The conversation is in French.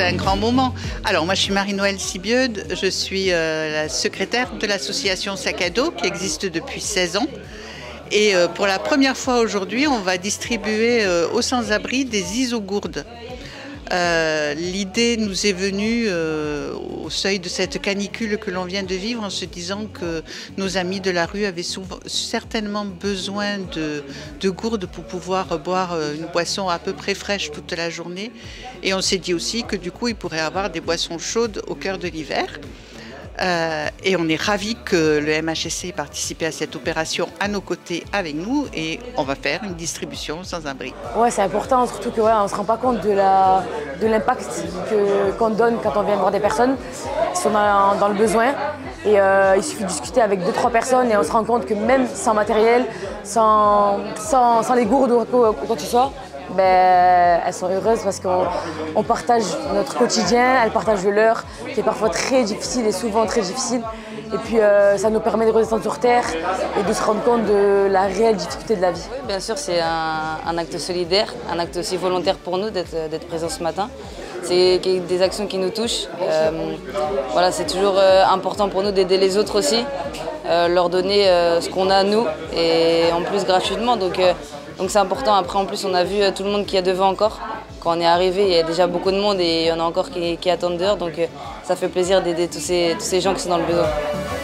un grand moment. Alors moi je suis Marie-Noëlle Sibieux, je suis la secrétaire de l'association Sac à dos qui existe depuis 16 ans. Et pour la première fois aujourd'hui, on va distribuer aux sans-abri des isogourdes. L'idée nous est venue au seuil de cette canicule que l'on vient de vivre en se disant que nos amis de la rue avaient certainement besoin de gourdes pour pouvoir boire une boisson à peu près fraîche toute la journée. Et on s'est dit aussi que du coup, ils pourraient avoir des boissons chaudes au cœur de l'hiver. Et on est ravis que le MHSC ait participé à cette opération à nos côtés avec nous et on va faire une distribution sans abri. Ouais, c'est important, surtout qu'on ne se rend pas compte de l'impact qu'on donne quand on vient voir des personnes qui sont dans le besoin. Et il suffit de discuter avec 2-3 personnes et on se rend compte que même sans matériel, sans les gourdes ou quoi que ce soit, elles sont heureuses parce qu'on partage notre quotidien, elles partagent le leur, qui est parfois très difficile et souvent très difficile. Et puis ça nous permet de redescendre sur terre et de se rendre compte de la réelle difficulté de la vie. Oui, bien sûr, c'est un acte solidaire, un acte aussi volontaire pour nous d'être présents ce matin. C'est des actions qui nous touchent. Voilà, c'est toujours important pour nous d'aider les autres aussi, leur donner ce qu'on a nous et en plus gratuitement. Donc c'est important. Après, en plus, on a vu tout le monde qui est devant encore. Quand on est arrivé, il y a déjà beaucoup de monde et il y en a encore qui attendent dehors. Donc ça fait plaisir d'aider tous ces gens qui sont dans le besoin.